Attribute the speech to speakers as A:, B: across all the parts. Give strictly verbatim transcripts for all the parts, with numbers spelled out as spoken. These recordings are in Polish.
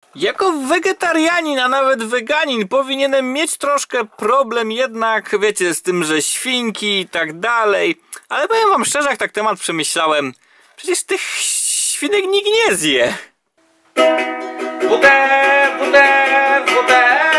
A: Jako wegetarianin, a nawet weganin powinienem mieć troszkę problem jednak, wiecie, z tym, że świnki i tak dalej. Ale powiem wam szczerze, jak tak temat przemyślałem, przecież tych świnek nikt nie zje. W D F, W D F, W D F.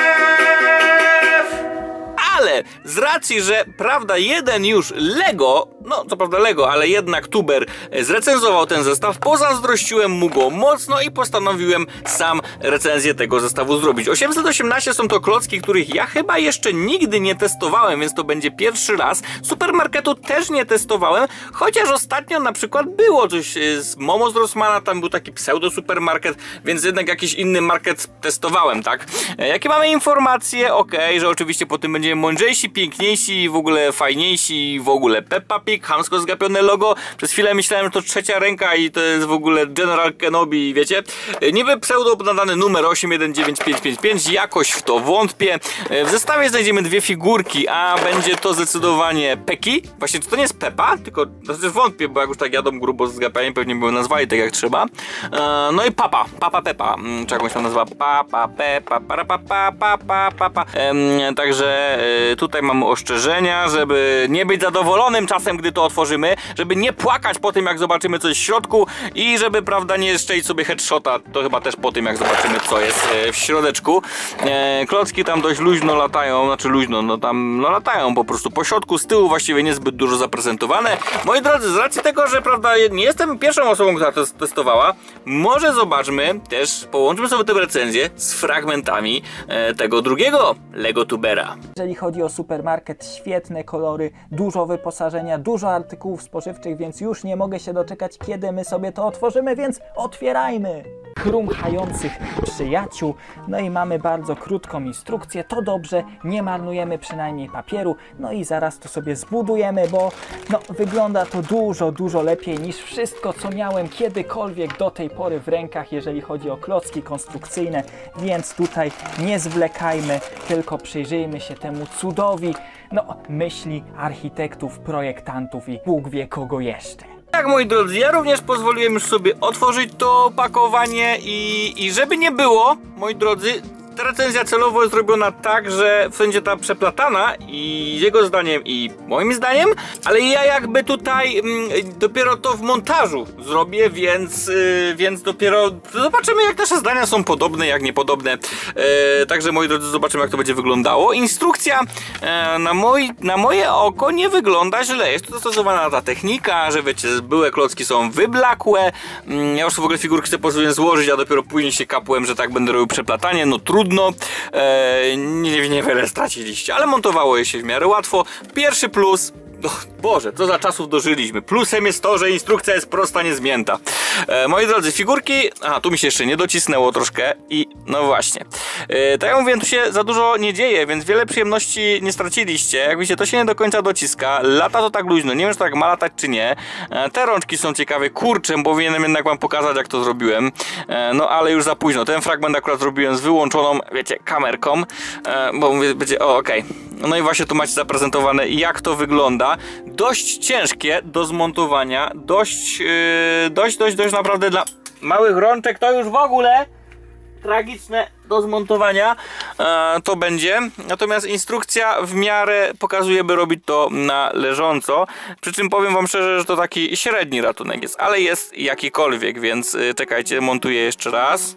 A: Ale z racji, że prawda, jeden już Lego, no co prawda Lego, ale jednak tuber zrecenzował ten zestaw, pozazdrościłem mu go mocno i postanowiłem sam recenzję tego zestawu zrobić. osiemset osiemnaście są to klocki, których ja chyba jeszcze nigdy nie testowałem, więc to będzie pierwszy raz. Supermarketu też nie testowałem, chociaż ostatnio na przykład było coś z Momo z Rossmana, tam był taki pseudo supermarket, więc jednak jakiś inny market testowałem, tak? Jakie mamy informacje? Okej, okay, że oczywiście po tym będziemy mądrzejsi, piękniejsi, w ogóle fajniejsi, w ogóle Peppa Pig, chamsko zgapione logo. Przez chwilę myślałem, że to trzecia ręka i to jest w ogóle General Kenobi, wiecie? Niby pseudo nadany numer osiem jeden dziewięć pięć pięć pięć, jakoś w to wątpię. W zestawie znajdziemy dwie figurki, a będzie to zdecydowanie Peki. Właśnie to nie jest Peppa, tylko to też wątpię, bo jak już tak jadą grubo z zgapianiem, pewnie by ją nazwali tak jak trzeba. No i Papa, Papa Peppa, czy jakąś tam nazwa, Papa Peppa, para papa papa papa. Także tutaj mamy ostrzeżenia, żeby nie być zadowolonym czasem, gdy to otworzymy, żeby nie płakać po tym, jak zobaczymy coś w środku i żeby, prawda, nie strzelić sobie headshota, to chyba też po tym, jak zobaczymy, co jest w środeczku. Klocki tam dość luźno latają, znaczy luźno, no tam no latają po prostu po środku, z tyłu właściwie niezbyt dużo zaprezentowane. Moi drodzy, z racji tego, że, prawda, nie jestem pierwszą osobą, która to testowała, może zobaczmy też, połączymy sobie tę recenzję z fragmentami tego drugiego Lego Tubera.
B: Jeżeli chodzi o supermarket, świetne kolory, dużo wyposażenia, dużo artykułów spożywczych, więc już nie mogę się doczekać, kiedy my sobie to otworzymy, więc otwierajmy! Chrumchających przyjaciół, no i mamy bardzo krótką instrukcję, to dobrze, nie marnujemy przynajmniej papieru, no i zaraz to sobie zbudujemy, bo no wygląda to dużo, dużo lepiej niż wszystko, co miałem kiedykolwiek do tej pory w rękach, jeżeli chodzi o klocki konstrukcyjne, więc tutaj nie zwlekajmy, tylko przyjrzyjmy się temu cudowi, no myśli architektów, projektantów i Bóg wie kogo jeszcze.
A: Tak, moi drodzy, ja również pozwoliłem już sobie otworzyć to opakowanie i, i żeby nie było, moi drodzy, ta recenzja celowo jest zrobiona tak, że będzie ta przeplatana i jego zdaniem i moim zdaniem, ale ja jakby tutaj mm, dopiero to w montażu zrobię, więc, yy, więc dopiero zobaczymy, jak nasze zdania są podobne, jak niepodobne. Yy, także, moi drodzy, zobaczymy, jak to będzie wyglądało. Instrukcja yy, na, moi, na moje oko nie wygląda źle. Jest tu zastosowana ta technika, że wiecie, byłe klocki są wyblakłe. Yy, ja już w ogóle figurki sobie pozwoliłem złożyć, a dopiero później się kapłem, że tak będę robił przeplatanie. No trudno. No, e, nie, niewiele straciliście, ale montowało je się w miarę łatwo. Pierwszy plus, oh, Boże, co za czasów dożyliśmy. Plusem jest to, że instrukcja jest prosta, niezmięta. E, moi drodzy, figurki, aha, tu mi się jeszcze nie docisnęło troszkę i no właśnie. E, tak jak mówiłem, tu się za dużo nie dzieje, więc wiele przyjemności nie straciliście. Jak widzicie, to się nie do końca dociska. Lata to tak luźno, nie wiem, czy tak ma latać, czy nie. E, te rączki są ciekawe, kurczę, powinienem jednak wam pokazać, jak to zrobiłem. E, no ale już za późno. Ten fragment akurat zrobiłem z wyłączoną, wiecie, kamerką, e, bo mówię, będzie, o okej. Okay. No i właśnie tu macie zaprezentowane, jak to wygląda. Dość ciężkie do zmontowania, dość, yy, dość, dość, dość naprawdę dla małych rączek to już w ogóle tragiczne do zmontowania e, to będzie. Natomiast instrukcja w miarę pokazuje, by robić to na leżąco. Przy czym powiem wam szczerze, że to taki średni ratunek jest, ale jest jakikolwiek, więc yy, czekajcie, montuję jeszcze raz.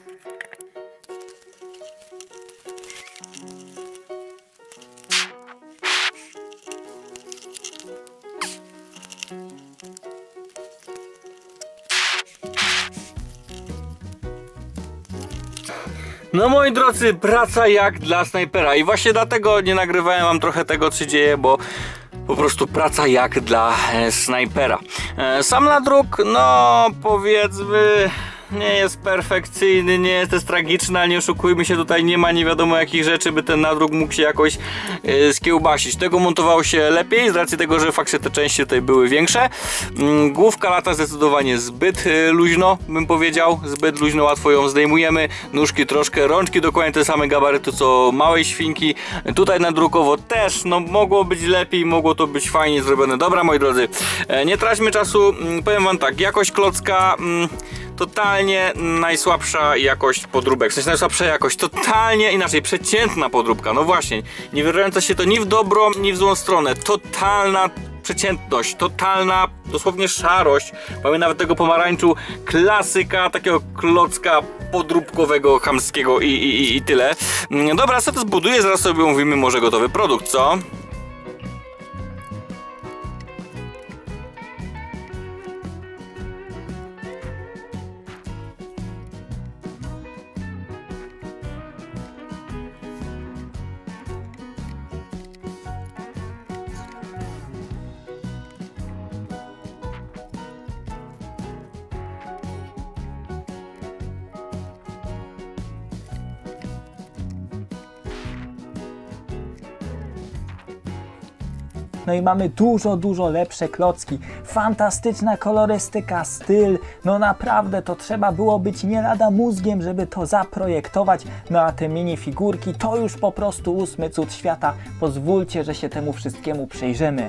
A: No moi drodzy, praca jak dla snajpera i właśnie dlatego nie nagrywałem wam trochę tego, co się dzieje, bo po prostu praca jak dla e, snajpera. E, sam nadruk, no powiedzmy, nie jest perfekcyjny, nie jest też tragiczny, ale nie oszukujmy się, tutaj nie ma nie wiadomo jakich rzeczy, by ten nadruk mógł się jakoś e, skiełbasić. Tego montowało się lepiej, z racji tego, że faktycznie te części tutaj były większe. Mm, główka lata zdecydowanie zbyt e, luźno, bym powiedział, zbyt luźno, łatwo ją zdejmujemy. Nóżki troszkę, rączki dokładnie te same gabaryty co małej świnki. Tutaj nadrukowo też, no mogło być lepiej, mogło to być fajnie zrobione. Dobra, moi drodzy, e, nie traćmy czasu, mm, powiem wam tak, jakość klocka, mm, totalnie najsłabsza jakość podróbek, w sensie najsłabsza jakość, totalnie inaczej, przeciętna podróbka, no właśnie, nie wyrywająca się to ni w dobrą, ni w złą stronę, totalna przeciętność, totalna dosłownie szarość. Mamy nawet tego pomarańczu, klasyka takiego klocka podróbkowego, chamskiego i, i, i tyle. Dobra, co to zbuduję, zaraz sobie mówimy może gotowy produkt, co?
B: No i mamy dużo, dużo lepsze klocki, fantastyczna kolorystyka, styl, no naprawdę to trzeba było być nie lada mózgiem, żeby to zaprojektować, no a te minifigurki to już po prostu ósmy cud świata, pozwólcie, że się temu wszystkiemu przyjrzymy.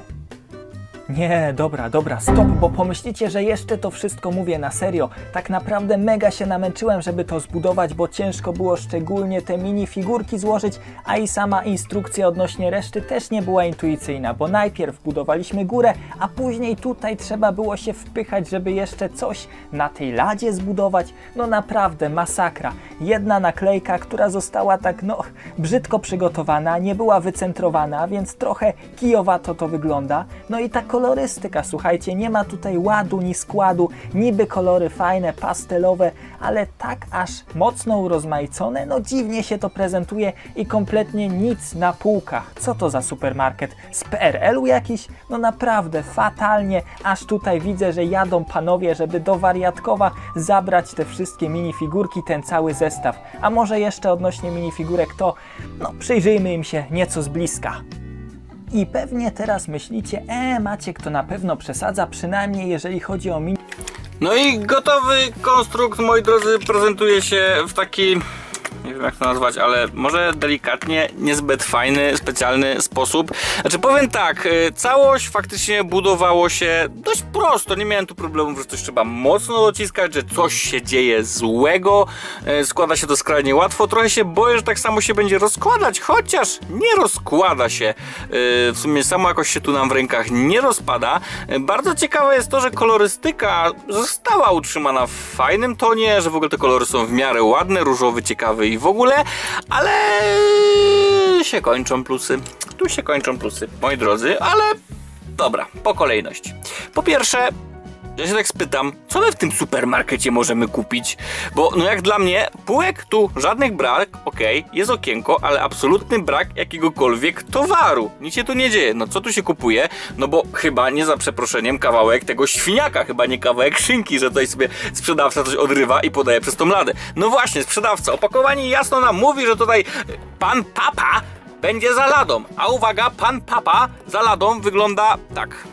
B: Nie, dobra, dobra, stop, bo pomyślicie, że jeszcze to wszystko mówię na serio. Tak naprawdę mega się namęczyłem, żeby to zbudować, bo ciężko było szczególnie te minifigurki złożyć, a i sama instrukcja odnośnie reszty też nie była intuicyjna, bo najpierw budowaliśmy górę, a później tutaj trzeba było się wpychać, żeby jeszcze coś na tej ladzie zbudować. No naprawdę masakra. Jedna naklejka, która została tak, no, brzydko przygotowana, nie była wycentrowana, więc trochę kijowato to wygląda. No i tak kolorystyka, słuchajcie, nie ma tutaj ładu ni składu, niby kolory fajne, pastelowe, ale tak aż mocno urozmaicone, no dziwnie się to prezentuje i kompletnie nic na półkach. Co to za supermarket? Z P R L u jakiś? No naprawdę fatalnie, aż tutaj widzę, że jadą panowie, żeby do Wariatkowa zabrać te wszystkie minifigurki, ten cały zestaw. A może jeszcze odnośnie minifigurek to, no przyjrzyjmy im się nieco z bliska. I pewnie teraz myślicie, e, Maciek to na pewno przesadza, przynajmniej jeżeli chodzi o mini...
A: No i gotowy konstrukt, moi drodzy, prezentuje się w taki, nie wiem jak to nazwać, ale może delikatnie niezbyt fajny, specjalny sposób. Znaczy powiem tak, całość faktycznie budowało się dość prosto, nie miałem tu problemów, że coś trzeba mocno dociskać, że coś się dzieje złego, składa się to skrajnie łatwo. Trochę się boję, że tak samo się będzie rozkładać, chociaż nie rozkłada się. W sumie samo jakoś się tu nam w rękach nie rozpada. Bardzo ciekawe jest to, że kolorystyka została utrzymana w fajnym tonie, że w ogóle te kolory są w miarę ładne, różowy, ciekawy i w ogóle, ale się kończą plusy. Tu się kończą plusy, moi drodzy, ale dobra, po kolejności. Po pierwsze, ja się tak spytam, co my w tym supermarkecie możemy kupić? Bo no jak dla mnie, półek tu żadnych brak, okej, okay, jest okienko, ale absolutny brak jakiegokolwiek towaru. Nic się tu nie dzieje. No co tu się kupuje? No bo chyba nie za przeproszeniem kawałek tego świniaka, chyba nie kawałek szynki, że tutaj sobie sprzedawca coś odrywa i podaje przez tą ladę. No właśnie, sprzedawca. Opakowanie jasno nam mówi, że tutaj pan Papa będzie za ladą. A uwaga, pan Papa za ladą wygląda tak.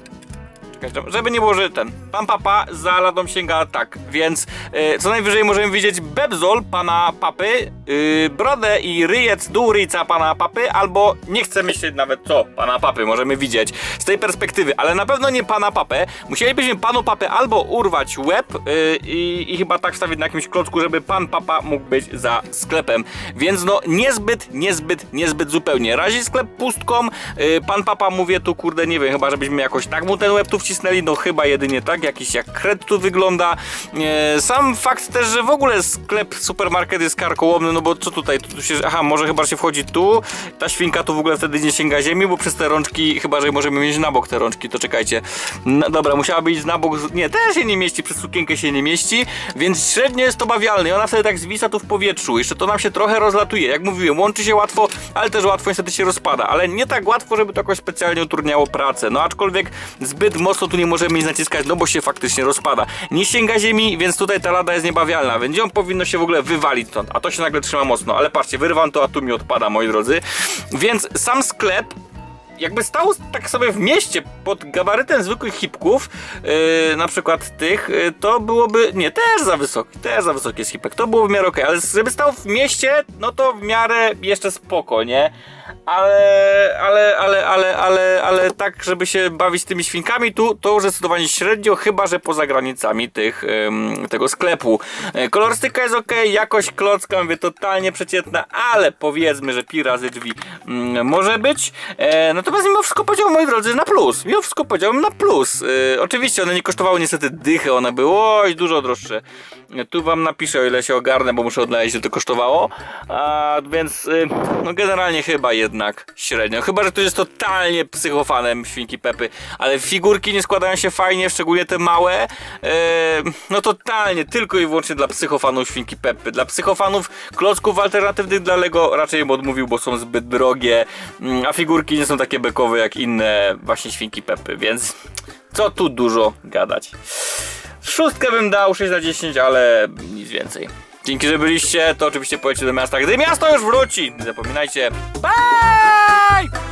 A: Żeby nie było, że ten pan Papa za ladą sięga tak, więc yy, co najwyżej możemy widzieć bebzol pana Papy, yy, brodę i ryjec dół ryjca pana Papy, albo nie chcę myśleć nawet co pana Papy możemy widzieć z tej perspektywy, ale na pewno nie pana Papę. Musielibyśmy panu Papę albo urwać łeb yy, i, i chyba tak wstawić na jakimś klocku, żeby pan Papa mógł być za sklepem, więc no niezbyt, niezbyt, niezbyt zupełnie. Razi sklep pustką, yy, pan Papa mówię tu kurde nie wiem, chyba żebyśmy jakoś tak mu ten łeb tu wcisnęli, no chyba jedynie tak, jakiś jak kred tu wygląda. E, sam fakt też, że w ogóle sklep, supermarket jest karkołomny, no bo co tutaj, tu się, aha, może chyba się wchodzi tu, ta świnka tu w ogóle wtedy nie sięga ziemi, bo przez te rączki, chyba że możemy mieć na bok te rączki, to czekajcie. No, dobra, musiałaby iść na bok, nie, też się nie mieści, przez sukienkę się nie mieści, więc średnio jest to bawialne i ona wtedy tak zwisa tu w powietrzu, jeszcze to nam się trochę rozlatuje, jak mówiłem, łączy się łatwo, ale też łatwo niestety się rozpada, ale nie tak łatwo, żeby to jakoś specjalnie utrudniało pracę, no aczkolwiek zbyt mocno tu nie możemy nic naciskać, no bo się faktycznie rozpada. Nie sięga ziemi, więc tutaj ta lada jest niebawialna, więc ją powinno się w ogóle wywalić stąd, a to się nagle trzyma mocno, ale patrzcie, wyrywam to, a tu mi odpada, moi drodzy, więc sam sklep jakby stał tak sobie w mieście pod gabarytem zwykłych hipków, yy, na przykład tych, yy, to byłoby, nie, też za wysoki, też za wysoki jest hipek, to było w miarę okej, ale żeby stał w mieście, no to w miarę jeszcze spoko, nie? ale, ale, ale, ale, ale, ale tak, żeby się bawić tymi świnkami, tu to już zdecydowanie średnio, chyba że poza granicami tych, ym, tego sklepu. Kolorystyka jest ok, jakość klocka, mówię, totalnie przeciętna, ale powiedzmy, że pi razy drzwi ym, może być. E, natomiast mimo wszystko powiedziałem, moi drodzy, na plus. Mimo wszystko powiedziałem na plus. E, oczywiście one nie kosztowały niestety dychy, one były oj, dużo droższe. E, tu wam napiszę, o ile się ogarnę, bo muszę odnaleźć, ile to kosztowało. A, więc e, no generalnie chyba jednak średnio. Chyba że ktoś jest totalnie psychofanem świnki Pepy, ale figurki nie składają się fajnie, szczególnie te małe. E, no totalnie, tylko i wyłącznie dla psychofanów świnki Pepy. Dla psychofanów klocków alternatywnych dla Lego raczej bym odmówił, bo są zbyt drogie, a figurki nie są takie bekowe jak inne właśnie świnki Pepy, więc co tu dużo gadać. Szóstkę bym dał, sześć na dziesięć, ale nic więcej. Dzięki, że byliście, to oczywiście pojedźcie do miasta, gdy miasto już wróci. Nie zapominajcie. Bye!